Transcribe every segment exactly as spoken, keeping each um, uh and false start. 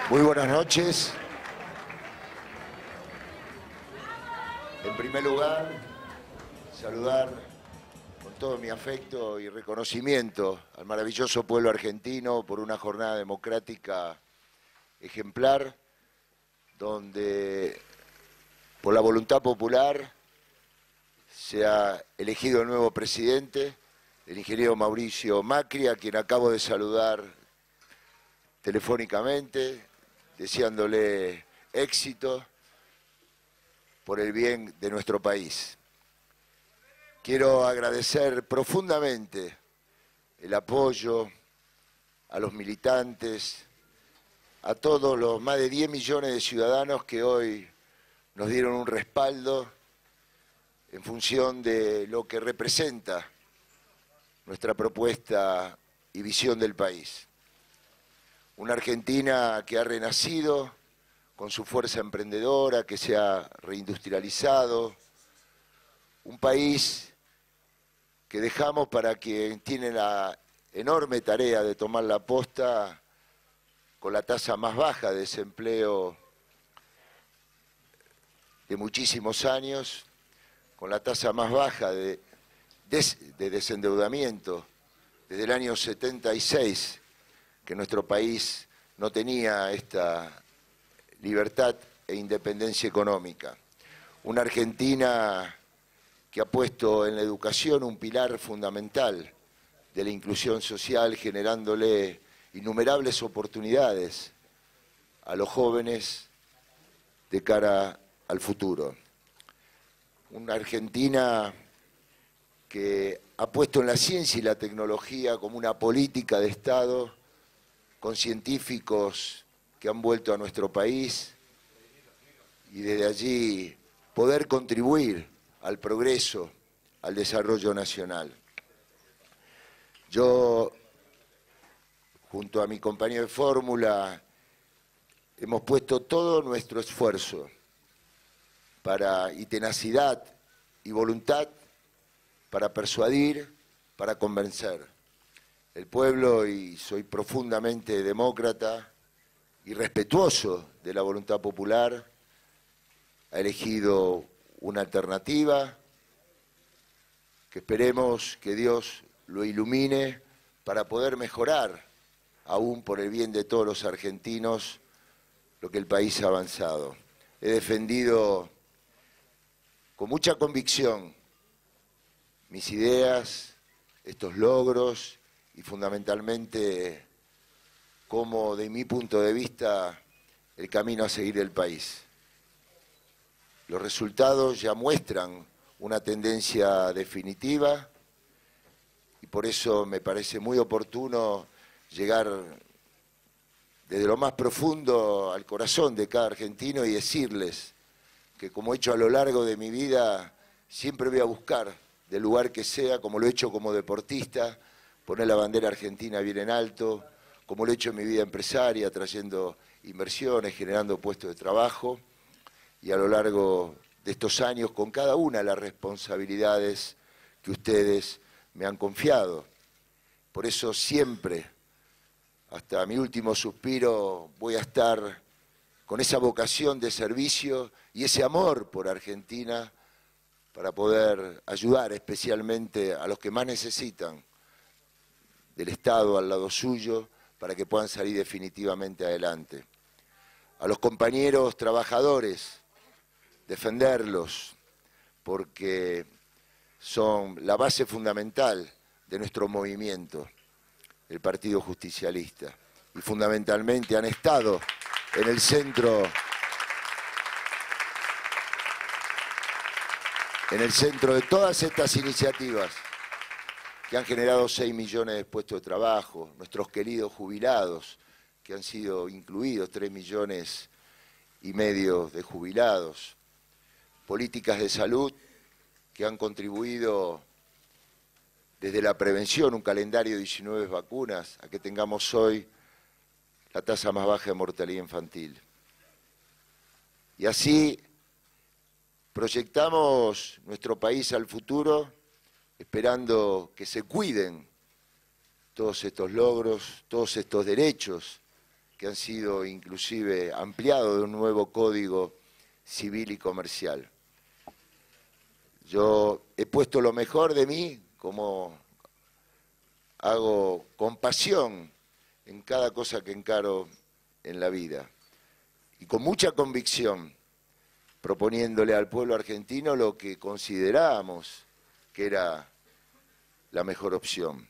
Muy buenas noches. En primer lugar, saludar con todo mi afecto y reconocimiento al maravilloso pueblo argentino por una jornada democrática ejemplar, donde por la voluntad popular se ha elegido el nuevo presidente, el ingeniero Mauricio Macri, a quien acabo de saludar telefónicamente, deseándole éxito por el bien de nuestro país. Quiero agradecer profundamente el apoyo a los militantes, a todos los más de diez millones de ciudadanos que hoy nos dieron un respaldo en función de lo que representa nuestra propuesta y visión del país. Una Argentina que ha renacido con su fuerza emprendedora, que se ha reindustrializado, un país que dejamos para quien tiene la enorme tarea de tomar la posta con la tasa más baja de desempleo de muchísimos años, con la tasa más baja de, des, de desendeudamiento desde el año setenta y seis, que nuestro país no tenía esta libertad e independencia económica. Una Argentina que ha puesto en la educación un pilar fundamental de la inclusión social, generándole innumerables oportunidades a los jóvenes de cara al futuro. Una Argentina que ha puesto en la ciencia y la tecnología como una política de Estado, con científicos que han vuelto a nuestro país y desde allí poder contribuir al progreso, al desarrollo nacional. Yo, junto a mi compañero de fórmula, hemos puesto todo nuestro esfuerzo para, y tenacidad y voluntad para persuadir, para convencer. El pueblo, y soy profundamente demócrata y respetuoso de la voluntad popular, ha elegido una alternativa que esperemos que Dios lo ilumine para poder mejorar, aún por el bien de todos los argentinos, lo que el país ha avanzado. He defendido con mucha convicción mis ideas, estos logros, y fundamentalmente como, de mi punto de vista, el camino a seguir del país. Los resultados ya muestran una tendencia definitiva y por eso me parece muy oportuno llegar desde lo más profundo al corazón de cada argentino y decirles que, como he hecho a lo largo de mi vida, siempre voy a buscar, del lugar que sea, como lo he hecho como deportista, poner la bandera argentina bien en alto, como lo he hecho en mi vida empresaria, trayendo inversiones, generando puestos de trabajo, y a lo largo de estos años con cada una de las responsabilidades que ustedes me han confiado. Por eso siempre, hasta mi último suspiro, voy a estar con esa vocación de servicio y ese amor por Argentina para poder ayudar especialmente a los que más necesitan del Estado al lado suyo, para que puedan salir definitivamente adelante. A los compañeros trabajadores, defenderlos, porque son la base fundamental de nuestro movimiento, el Partido Justicialista, y fundamentalmente han estado en el centro, en el centro de todas estas iniciativas que han generado seis millones de puestos de trabajo, nuestros queridos jubilados, que han sido incluidos, tres millones y medio de jubilados, políticas de salud que han contribuido desde la prevención, un calendario de diecinueve vacunas, a que tengamos hoy la tasa más baja de mortalidad infantil. Y así proyectamos nuestro país al futuro, esperando que se cuiden todos estos logros, todos estos derechos que han sido inclusive ampliados de un nuevo código civil y comercial. Yo he puesto lo mejor de mí, como hago con pasión en cada cosa que encaro en la vida, y con mucha convicción, proponiéndole al pueblo argentino lo que considerábamos que era la mejor opción.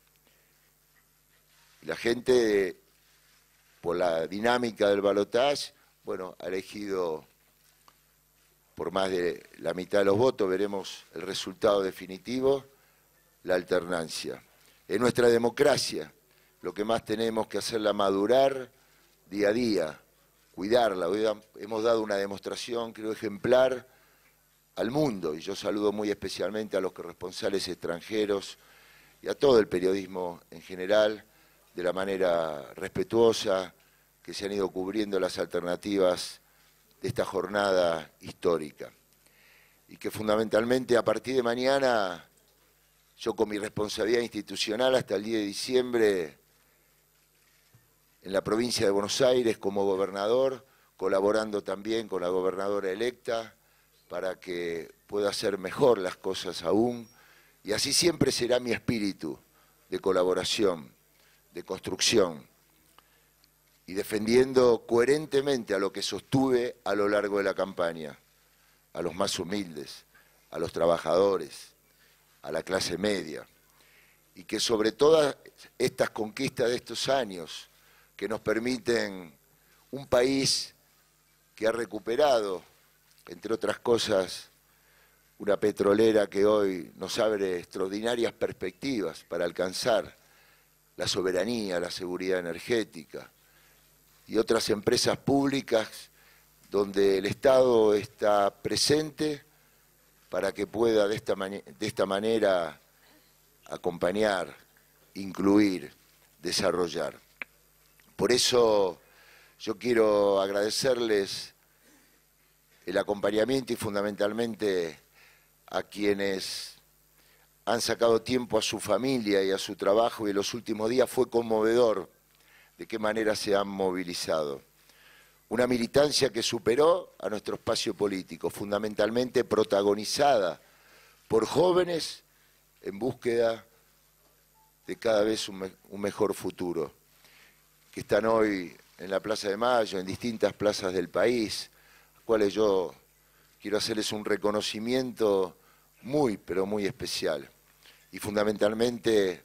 La gente, por la dinámica del balotaje, bueno, ha elegido por más de la mitad de los votos, veremos el resultado definitivo, la alternancia. Es nuestra democracia lo que más tenemos que hacerla madurar día a día, cuidarla. Hoy hemos dado una demostración, creo, ejemplar al mundo, y yo saludo muy especialmente a los corresponsales extranjeros y a todo el periodismo en general, de la manera respetuosa que se han ido cubriendo las alternativas de esta jornada histórica. Y que fundamentalmente a partir de mañana, yo con mi responsabilidad institucional hasta el diez de diciembre, en la provincia de Buenos Aires como gobernador, colaborando también con la gobernadora electa para que pueda hacer mejor las cosas aún, y así siempre será mi espíritu de colaboración, de construcción, y defendiendo coherentemente a lo que sostuve a lo largo de la campaña, a los más humildes, a los trabajadores, a la clase media, y que sobre todas estas conquistas de estos años que nos permiten un país que ha recuperado, entre otras cosas, una petrolera que hoy nos abre extraordinarias perspectivas para alcanzar la soberanía, la seguridad energética, y otras empresas públicas donde el Estado está presente para que pueda de esta, de esta manera acompañar, incluir, desarrollar. Por eso yo quiero agradecerles el acompañamiento y fundamentalmente a quienes han sacado tiempo a su familia y a su trabajo, y en los últimos días fue conmovedor de qué manera se han movilizado. Una militancia que superó a nuestro espacio político, fundamentalmente protagonizada por jóvenes en búsqueda de cada vez un, me un mejor futuro, que están hoy en la Plaza de Mayo, en distintas plazas del país, a las cuales yo quiero hacerles un reconocimiento muy, pero muy especial. Y fundamentalmente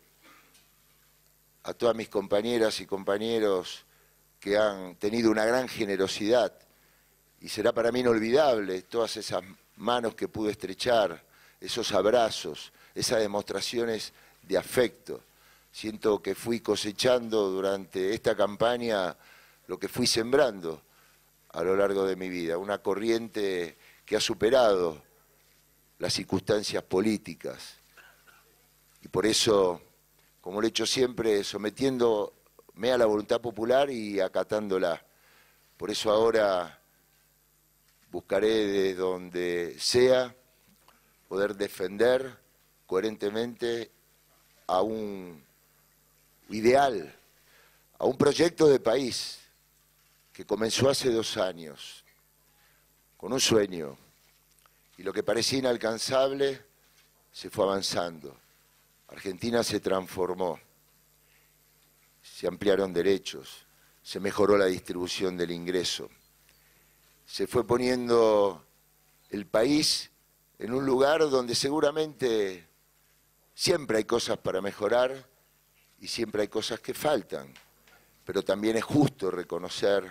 a todas mis compañeras y compañeros que han tenido una gran generosidad, y será para mí inolvidable todas esas manos que pude estrechar, esos abrazos, esas demostraciones de afecto. Siento que fui cosechando durante esta campaña lo que fui sembrando a lo largo de mi vida, una corriente que ha superado las circunstancias políticas. Y por eso, como lo he hecho siempre, sometiéndome a la voluntad popular y acatándola. Por eso ahora buscaré de donde sea poder defender coherentemente a un ideal, a un proyecto de país que comenzó hace dos años, con un sueño, y lo que parecía inalcanzable se fue avanzando. Argentina se transformó, se ampliaron derechos, se mejoró la distribución del ingreso, se fue poniendo el país en un lugar donde seguramente siempre hay cosas para mejorar y siempre hay cosas que faltan, pero también es justo reconocer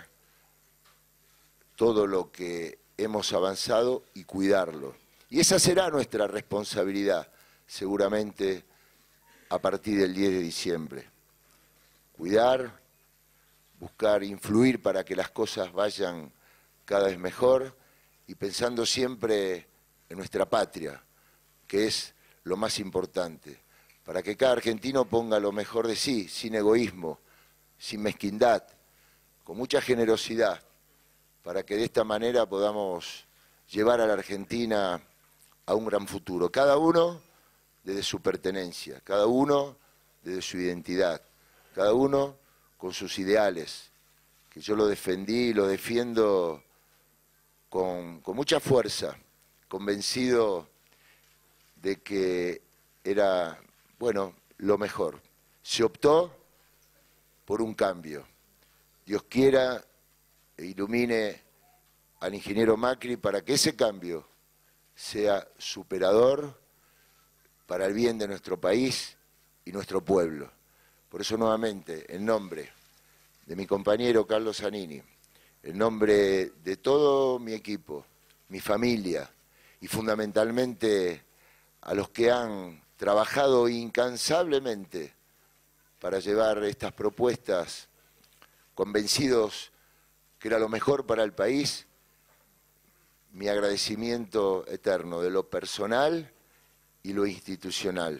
todo lo que hemos avanzado y cuidarlo. Y esa será nuestra responsabilidad, seguramente, a partir del diez de diciembre. Cuidar, buscar influir para que las cosas vayan cada vez mejor y pensando siempre en nuestra patria, que es lo más importante, para que cada argentino ponga lo mejor de sí, sin egoísmo, sin mezquindad, con mucha generosidad, para que de esta manera podamos llevar a la Argentina a un gran futuro. Cada uno desde su pertenencia, cada uno desde su identidad, cada uno con sus ideales, que yo lo defendí y lo defiendo con, con mucha fuerza, convencido de que era, bueno, lo mejor. Se optó por un cambio. Dios quiera e ilumine al ingeniero Macri para que ese cambio sea superador para el bien de nuestro país y nuestro pueblo. Por eso nuevamente, en nombre de mi compañero Carlos Zanini, en nombre de todo mi equipo, mi familia y fundamentalmente a los que han trabajado incansablemente para llevar estas propuestas, convencidos que era lo mejor para el país, mi agradecimiento eterno de lo personal y lo institucional.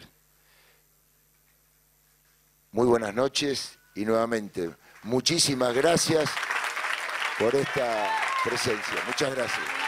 Muy buenas noches y nuevamente muchísimas gracias por esta presencia. Muchas gracias.